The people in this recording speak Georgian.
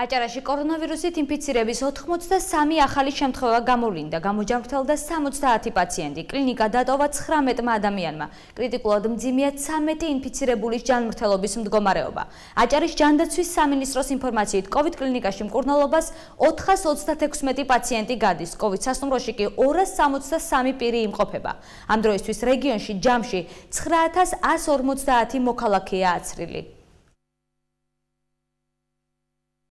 აჭარაში კორონავირუსით ინფიცირების 83 ახალი შემთხვევა გამოვლინდა, გამოჯანმრთელდა 70 პაციენტი. კლინიკა დატოვა 19 ადამიანმა. კრიტიკულად მძიმეა 13 ინფიცირებულის ჯანმრთელობის მდგომარეობა. აჭარის ჯანდაცვის სამინისტროს ინფორმაციით, COVID კლინიკაში მკურნალობას 436 პაციენტი გადის. COVID სასტუმროში კი 263 პირი იმყოფება. ამ დროისთვის რეგიონში ჯამში 9150 მოქალაქეა აცრილი.